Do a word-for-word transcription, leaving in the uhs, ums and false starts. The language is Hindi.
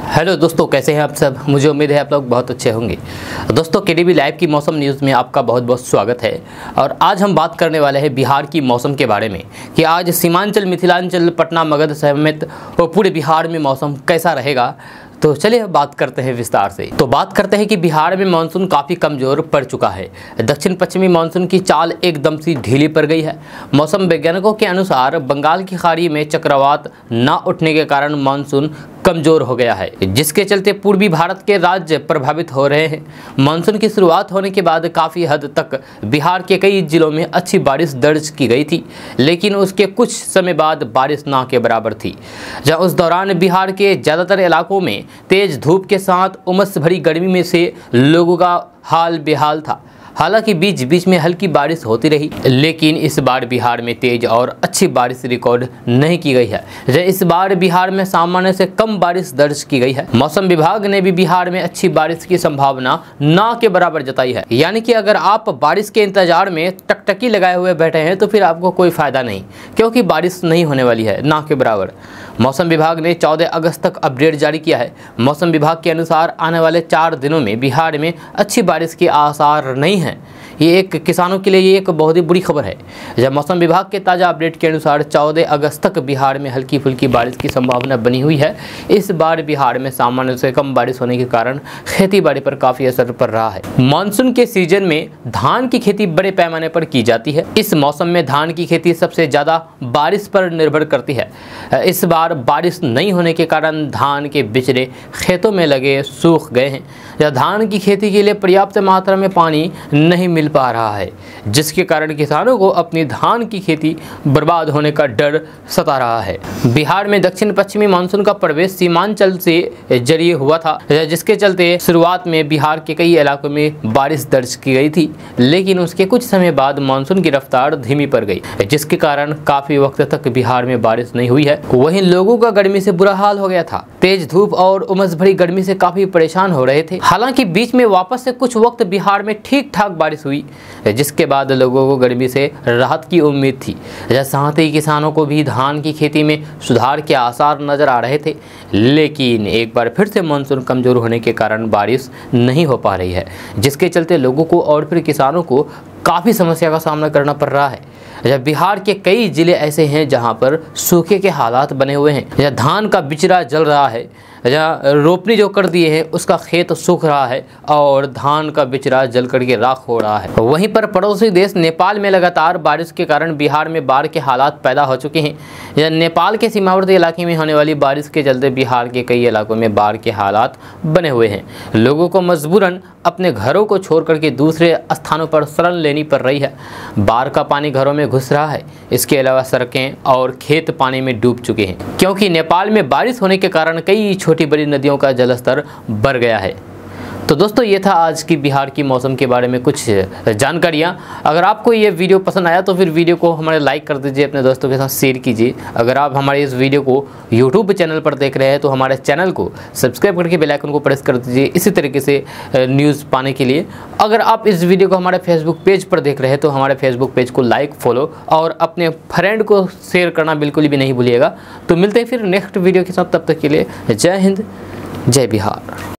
हेलो दोस्तों, कैसे हैं आप सब। मुझे उम्मीद है आप लोग बहुत अच्छे होंगे। दोस्तों, केडीबी लाइव की मौसम न्यूज़ में आपका बहुत बहुत स्वागत है। और आज हम बात करने वाले हैं बिहार की मौसम के बारे में कि आज सीमांचल, मिथिलांचल, पटना, मगध समेत पूरे बिहार में मौसम कैसा रहेगा। तो चलिए बात करते हैं विस्तार से। तो बात करते हैं कि बिहार में मानसून काफ़ी कमज़ोर पड़ चुका है। दक्षिण पश्चिमी मानसून की चाल एकदम सी ढीली पड़ गई है। मौसम वैज्ञानिकों के अनुसार बंगाल की खाड़ी में चक्रवात न उठने के कारण मानसून कमज़ोर हो गया है, जिसके चलते पूर्वी भारत के राज्य प्रभावित हो रहे हैं। मानसून की शुरुआत होने के बाद काफ़ी हद तक बिहार के कई जिलों में अच्छी बारिश दर्ज की गई थी, लेकिन उसके कुछ समय बाद बारिश ना के बराबर थी। जहाँ उस दौरान बिहार के ज़्यादातर इलाकों में तेज धूप के साथ उमस भरी गर्मी में से लोगों का हाल बेहाल था। हालांकि बीच बीच में हल्की बारिश होती रही, लेकिन इस बार बिहार में तेज और अच्छी बारिश रिकॉर्ड नहीं की गई है। इस बार बिहार में सामान्य से कम बारिश दर्ज की गई है। मौसम विभाग ने भी बिहार में अच्छी बारिश की संभावना ना के बराबर जताई है। यानी कि अगर आप बारिश के इंतजार में टकटकी लगाए हुए बैठे हैं तो फिर आपको कोई फायदा नहीं, क्योंकि बारिश नहीं होने वाली है ना के बराबर। मौसम विभाग ने चौदह अगस्त तक अपडेट जारी किया है। मौसम विभाग के अनुसार आने वाले चार दिनों में बिहार में अच्छी बारिश के आसार नहीं हैं। ये एक किसानों के लिए ये एक बहुत ही बुरी खबर है। जब मौसम विभाग के ताज़ा अपडेट के अनुसार चौदह अगस्त तक बिहार में हल्की फुल्की बारिश की संभावना बनी हुई है। इस बार बिहार में सामान्य से कम बारिश होने के कारण खेती बाड़ी पर काफ़ी असर पड़ रहा है। मानसून के सीजन में धान की खेती बड़े पैमाने पर की जाती है। इस मौसम में धान की खेती सबसे ज़्यादा बारिश पर निर्भर करती है। इस बार बारिश नहीं होने के कारण धान के बिचड़े खेतों में लगे सूख गए हैं, या धान की खेती के लिए पर्याप्त मात्रा में पानी नहीं मिल पा रहा है, जिसके कारण किसानों को अपनी धान की खेती बर्बाद होने का डर सता रहा है। बिहार में दक्षिण पश्चिमी मानसून का प्रवेश सीमांचल से जरिए हुआ था, जिसके चलते शुरुआत में बिहार के कई इलाकों में बारिश दर्ज की गई थी, लेकिन उसके कुछ समय बाद मानसून की रफ्तार धीमी पड़ गई, जिसके कारण काफी वक्त तक बिहार में बारिश नहीं हुई है। वहीं लोगों का गर्मी से बुरा हाल हो गया था। तेज धूप और उमस भरी गर्मी से काफी परेशान हो रहे थे। हालांकि बीच में वापस से कुछ वक्त बिहार में ठीक ठाक बारिश हुई, जिसके बाद लोगों को गर्मी से राहत की उम्मीद थी। साथ ही किसानों को भी धान की खेती में सुधार के आसार नजर आ रहे थे, लेकिन एक बार फिर से मानसून कमजोर होने के कारण बारिश नहीं हो पा रही है, जिसके चलते लोगों को और फिर किसानों को काफ़ी समस्या का सामना करना पड़ रहा है। जब बिहार के कई जिले ऐसे हैं जहां पर सूखे के हालात बने हुए हैं, या धान का बिचड़ा जल रहा है, जहाँ रोपनी जो कर दिए हैं उसका खेत सूख रहा है और धान का बिचड़ा जल करके राख हो रहा है। वहीं पर पड़ोसी देश नेपाल में लगातार बारिश के कारण बिहार में बाढ़ के हालात पैदा हो चुके हैं। या नेपाल के सीमावर्ती इलाके में होने वाली बारिश के चलते बिहार के कई इलाकों में बाढ़ के हालात बने हुए हैं। लोगों को मजबूरन अपने घरों को छोड़ करके दूसरे स्थानों पर शरण लेनी पड़ रही है। बाढ़ का पानी घरों में घुस रहा है। इसके अलावा सड़कें और खेत पानी में डूब चुके हैं, क्योंकि नेपाल में बारिश होने के कारण कई छोटी बड़ी नदियों का जलस्तर बढ़ गया है। तो दोस्तों, ये था आज की बिहार की मौसम के बारे में कुछ जानकारियाँ। अगर आपको ये वीडियो पसंद आया तो फिर वीडियो को हमारे लाइक कर दीजिए, अपने दोस्तों के साथ शेयर कीजिए। अगर आप हमारे इस वीडियो को यूट्यूब चैनल पर देख रहे हैं तो हमारे चैनल को सब्सक्राइब करके बेल आइकन को प्रेस कर दीजिए, इसी तरीके से न्यूज़ पाने के लिए। अगर आप इस वीडियो को हमारे फेसबुक पेज पर देख रहे हैं तो हमारे फेसबुक पेज को लाइक, फॉलो और अपने फ्रेंड को शेयर करना बिल्कुल भी नहीं भूलिएगा। तो मिलते हैं फिर नेक्स्ट वीडियो के साथ, तब तक के लिए जय हिंद, जय बिहार।